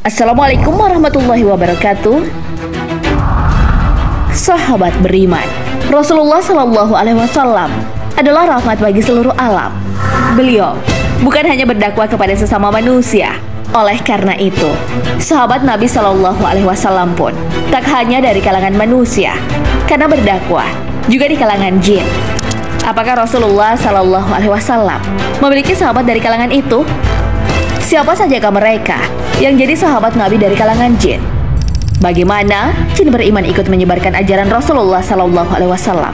Assalamualaikum warahmatullahi wabarakatuh. Sahabat beriman, Rasulullah Shallallahu Alaihi Wasallam adalah rahmat bagi seluruh alam. Beliau bukan hanya berdakwah kepada sesama manusia. Oleh karena itu, sahabat Nabi Shallallahu Alaihi Wasallam pun tak hanya dari kalangan manusia, karena berdakwah juga di kalangan jin. Apakah Rasulullah Shallallahu Alaihi Wasallam memiliki sahabat dari kalangan itu? Siapa sajakah mereka yang jadi sahabat Nabi dari kalangan jin? Bagaimana jin beriman ikut menyebarkan ajaran Rasulullah Shallallahu Alaihi Wasallam?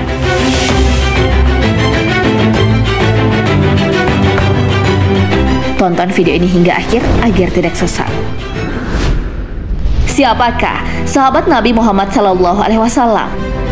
Tonton video ini hingga akhir agar tidak sesat. Siapakah sahabat Nabi Muhammad Shallallahu Alaihi Wasallam?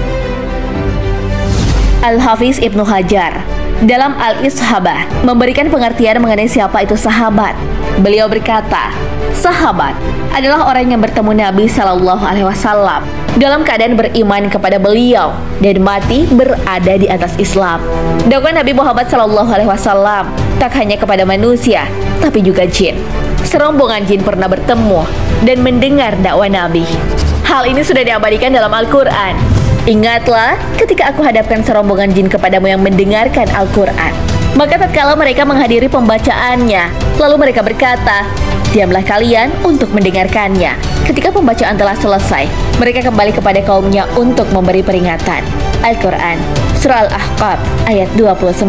Al-Hafiz Ibnu Hajar dalam Al-Ishabah memberikan pengertian mengenai siapa itu sahabat. Beliau berkata, sahabat adalah orang yang bertemu Nabi Shallallahu Alaihi Wasallam dalam keadaan beriman kepada beliau dan mati berada di atas Islam. Dakwah Nabi Muhammad Shallallahu Alaihi Wasallam tak hanya kepada manusia, tapi juga jin. Serombongan jin pernah bertemu dan mendengar dakwah Nabi. Hal ini sudah diabadikan dalam Al-Quran. Ingatlah ketika aku hadapkan serombongan jin kepadamu yang mendengarkan Al-Quran. Maka tatkala mereka menghadiri pembacaannya, lalu mereka berkata, diamlah kalian untuk mendengarkannya. Ketika pembacaan telah selesai, mereka kembali kepada kaumnya untuk memberi peringatan. Al-Quran, Surah Al-Ahqaf, ayat 29.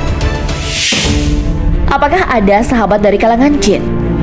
Apakah ada sahabat dari kalangan jin?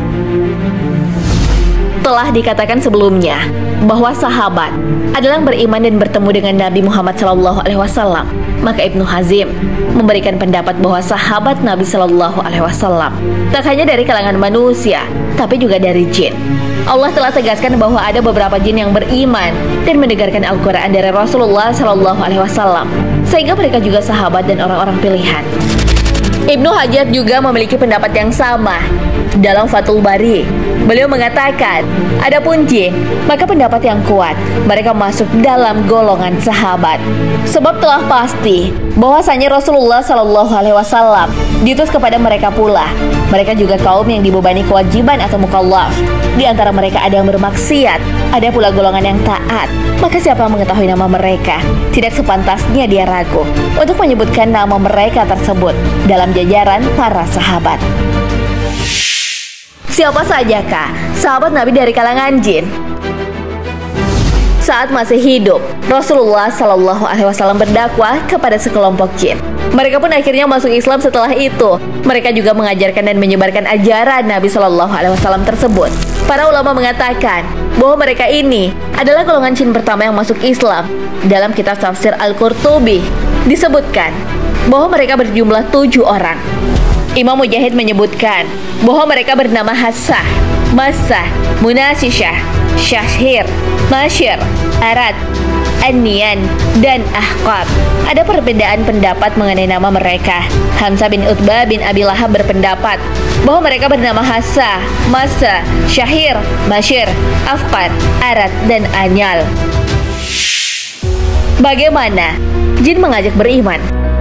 Telah dikatakan sebelumnya bahwa sahabat adalah yang beriman dan bertemu dengan Nabi Muhammad SAW. Maka Ibnu Hazim memberikan pendapat bahwa sahabat Nabi SAW tak hanya dari kalangan manusia, tapi juga dari jin. Allah telah tegaskan bahwa ada beberapa jin yang beriman dan mendengarkan Al-Quran dari Rasulullah SAW, sehingga mereka juga sahabat dan orang-orang pilihan. Ibnu Hajar juga memiliki pendapat yang sama. Dalam Fathul Bari, beliau mengatakan, adapun jin, maka pendapat yang kuat, mereka masuk dalam golongan sahabat. Sebab telah pasti bahwasanya Rasulullah Shallallahu Alaihi Wasallam diutus kepada mereka pula. Mereka juga kaum yang dibebani kewajiban atau mukallaf. Di antara mereka ada yang bermaksiat, ada pula golongan yang taat. Maka siapa yang mengetahui nama mereka, tidak sepantasnya dia ragu untuk menyebutkan nama mereka tersebut dalam jajaran para sahabat. Siapa sajakah sahabat Nabi dari kalangan jin? Saat masih hidup, Rasulullah Shallallahu Alaihi Wasallam berdakwah kepada sekelompok jin. Mereka pun akhirnya masuk Islam setelah itu. Mereka juga mengajarkan dan menyebarkan ajaran Nabi Shallallahu Alaihi Wasallam tersebut. Para ulama mengatakan bahwa mereka ini adalah golongan jin pertama yang masuk Islam. Dalam kitab tafsir Al-Qurtubi disebutkan bahwa mereka berjumlah 7 orang. Imam Mujahid menyebutkan bahwa mereka bernama Hassah, Massah, Munasisyah, Syahir, Masyir, Arad, An-Niyan, dan Ahqab. Ada perbedaan pendapat mengenai nama mereka. Hamzah bin Utbah bin Abi Lahab berpendapat bahwa mereka bernama Hassah, Massah, Syahir, Masyir, Ahqab, Arad, dan Anyal. Bagaimana jin mengajak beriman?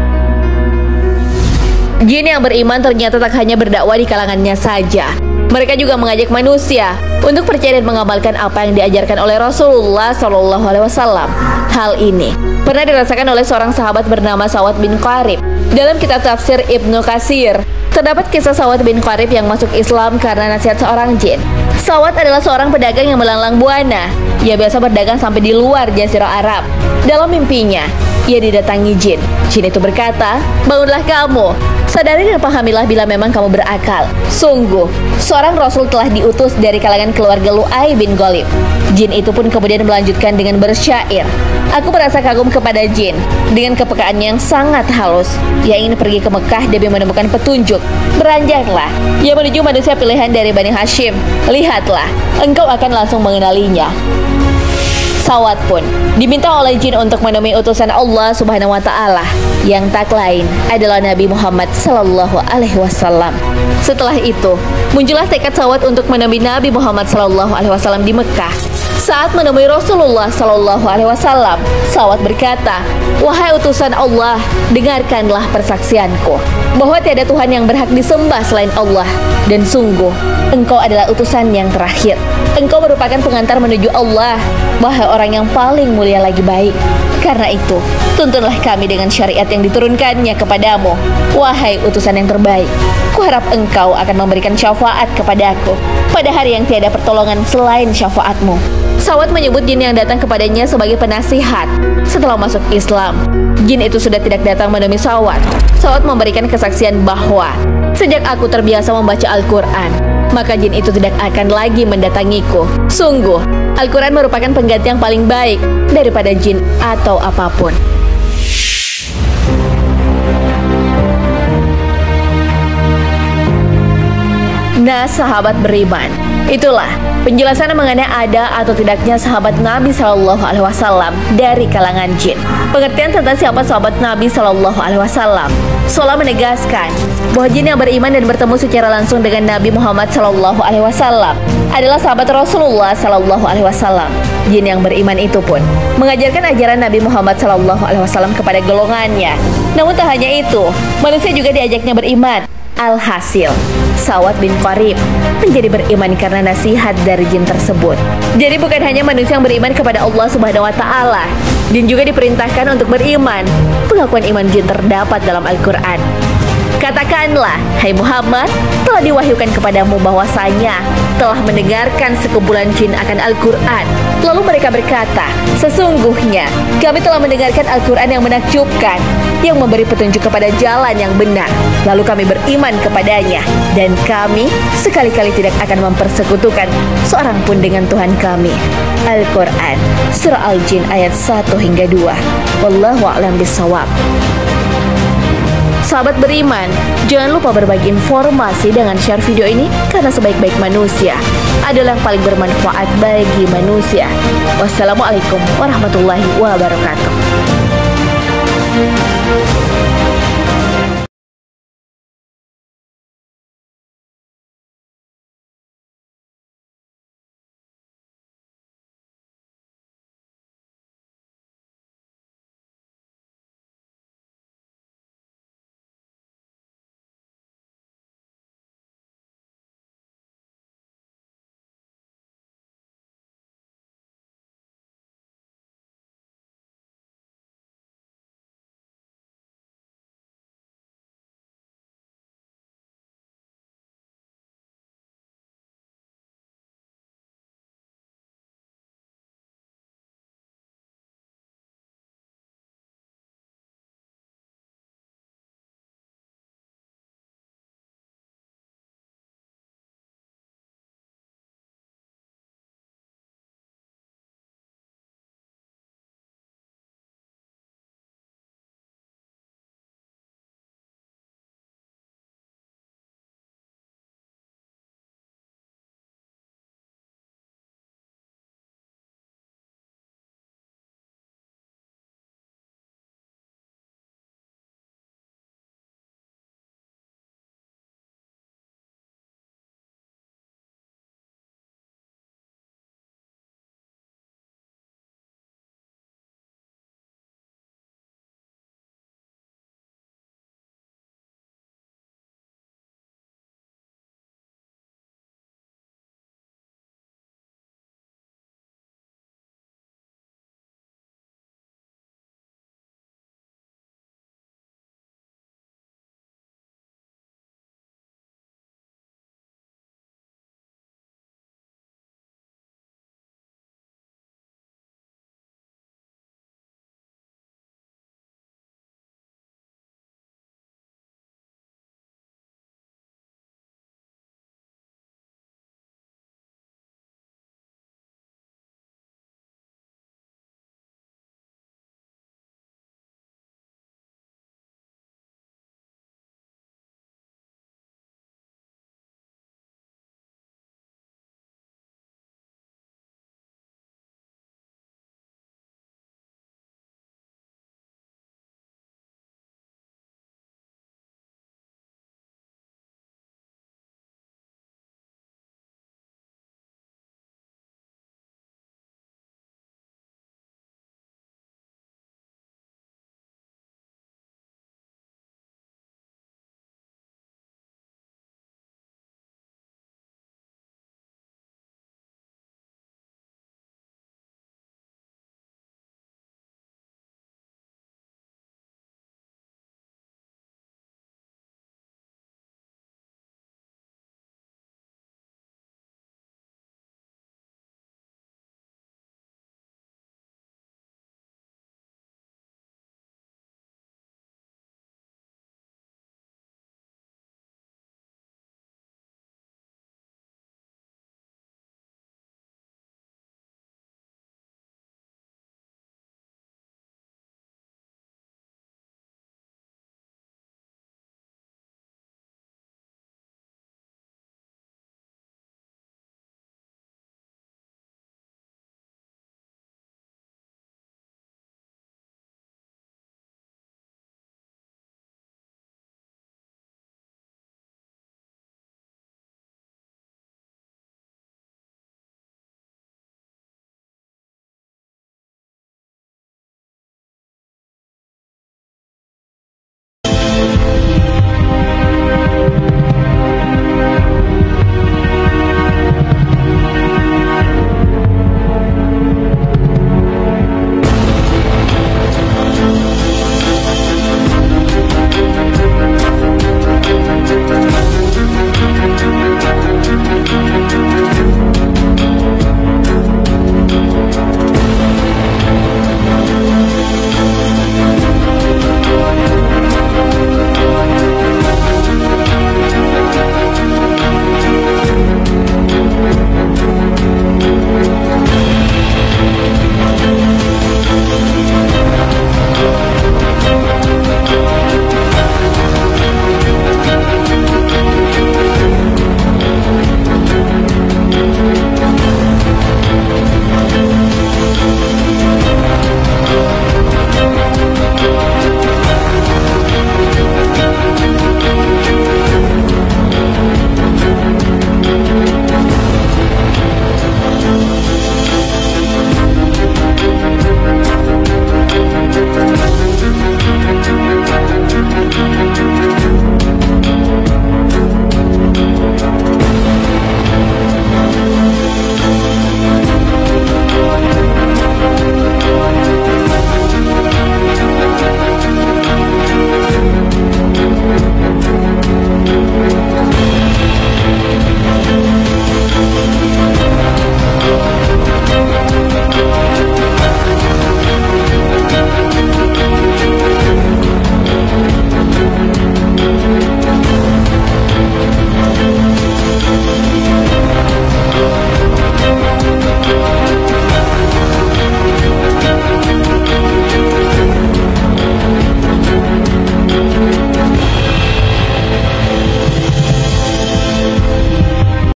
Jin yang beriman ternyata tak hanya berdakwah di kalangannya saja. Mereka juga mengajak manusia untuk percaya dan mengamalkan apa yang diajarkan oleh Rasulullah SAW. Hal ini pernah dirasakan oleh seorang sahabat bernama Sawad bin Qarib. Dalam kitab tafsir Ibnu Katsir, terdapat kisah Sawad bin Qarib yang masuk Islam karena nasihat seorang jin. Sawad adalah seorang pedagang yang melanglang buana. Ia biasa berdagang sampai di luar Jazirah Arab. Dalam mimpinya, ia didatangi jin. Jin itu berkata, bangunlah kamu, sadari dan pahamilah bila memang kamu berakal. Sungguh, seorang Rasul telah diutus dari kalangan keluarga Lu'ay bin Ghalib. Jin itu pun kemudian melanjutkan dengan bersyair. Aku merasa kagum kepada jin dengan kepekaannya yang sangat halus. Ia ingin pergi ke Mekah demi menemukan petunjuk. Beranjaklah, ia menuju manusia pilihan dari Bani Hashim. Lihatlah, engkau akan langsung mengenalinya. Sawad pun diminta oleh jin untuk menemui utusan Allah Subhanahu wa Ta'ala yang tak lain adalah Nabi Muhammad Sallallahu Alaihi Wasallam. Setelah itu, muncullah tekad Sawad untuk menemui Nabi Muhammad Sallallahu Alaihi Wasallam di Mekah. Saat menemui Rasulullah Shallallahu Alaihi Wasallam, sahabat berkata, "Wahai utusan Allah, dengarkanlah persaksianku bahwa tiada Tuhan yang berhak disembah selain Allah, dan sungguh engkau adalah utusan yang terakhir. Engkau merupakan pengantar menuju Allah, wahai orang yang paling mulia lagi baik. Karena itu, tuntunlah kami dengan syariat yang diturunkannya kepadamu, wahai utusan yang terbaik. Kuharap engkau akan memberikan syafaat kepadaku pada hari yang tiada pertolongan selain syafaatmu." Sawat menyebut jin yang datang kepadanya sebagai penasihat. Setelah masuk Islam, jin itu sudah tidak datang menemui Sawat. Sawat memberikan kesaksian bahwa sejak aku terbiasa membaca Al-Quran, maka jin itu tidak akan lagi mendatangiku. Sungguh, Al-Quran merupakan pengganti yang paling baik daripada jin atau apapun. Nah, sahabat beriman, itulah penjelasan mengenai ada atau tidaknya sahabat Nabi Shallallahu Alaihi Wasallam dari kalangan jin. Pengertian tentang siapa sahabat Nabi Shallallahu Alaihi Wasallam. Sholah menegaskan bahwa jin yang beriman dan bertemu secara langsung dengan Nabi Muhammad Shallallahu Alaihi Wasallam adalah sahabat Rasulullah Shallallahu Alaihi Wasallam. Jin yang beriman itu pun mengajarkan ajaran Nabi Muhammad Shallallahu Alaihi Wasallam kepada golongannya. Namun tak hanya itu, manusia juga diajaknya beriman. Alhasil, Sawat bin Qarib menjadi beriman karena nasihat dari jin tersebut. Jadi bukan hanya manusia yang beriman kepada Allah Subhanahu wa Ta'ala, jin juga diperintahkan untuk beriman. Pengakuan iman jin terdapat dalam Al-Quran. Katakanlah, hai Muhammad, telah diwahyukan kepadamu bahwasanya telah mendengarkan sekumpulan jin akan Al-Quran. Lalu mereka berkata, sesungguhnya kami telah mendengarkan Al-Quran yang menakjubkan, yang memberi petunjuk kepada jalan yang benar. Lalu kami beriman kepadanya, dan kami sekali-kali tidak akan mempersekutukan seorang pun dengan Tuhan kami. Al-Quran, Surah Al-Jin ayat 1 hingga 2. Wallahu a'lam bishawab. Sahabat beriman, jangan lupa berbagi informasi dengan share video ini, karena sebaik-baik manusia adalah yang paling bermanfaat bagi manusia. Wassalamualaikum warahmatullahi wabarakatuh.